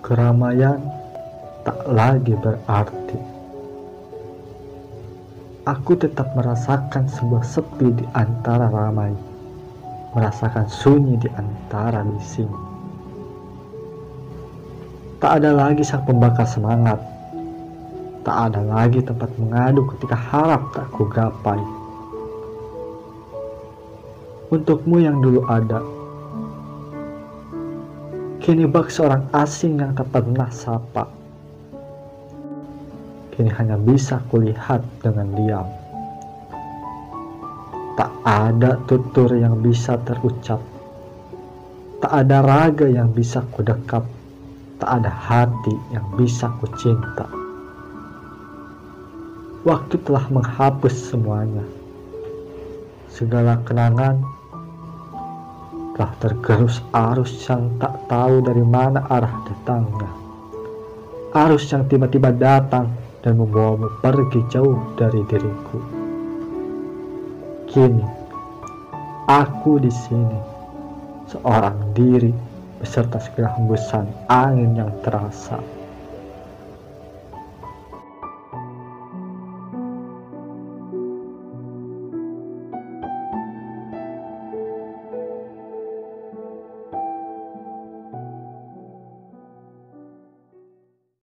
Keramaian tak lagi berarti. Aku tetap merasakan sebuah sepi di antara ramai, merasakan sunyi di antara bising. Tak ada lagi sang pembakar semangat, tak ada lagi tempat mengadu ketika harap tak kugapai. Untukmu yang dulu ada, kini bak seorang asing yang tak pernah sapa. Kini hanya bisa kulihat dengan diam. Tak ada tutur yang bisa terucap, tak ada raga yang bisa kudekap, tak ada hati yang bisa kucinta. Waktu telah menghapus semuanya. Segala kenangan telah tergerus arus yang tak tahu dari mana arah datangnya. Arus yang tiba-tiba datang dan membawamu pergi jauh dari diriku. Kini, aku di sini, seorang diri beserta segala hembusan angin yang terasa.